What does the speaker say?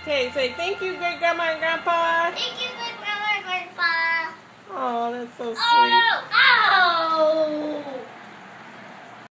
Okay, say thank you, great grandma and grandpa. Thank you, great grandma and grandpa. Oh, that's so sweet. Oh, no.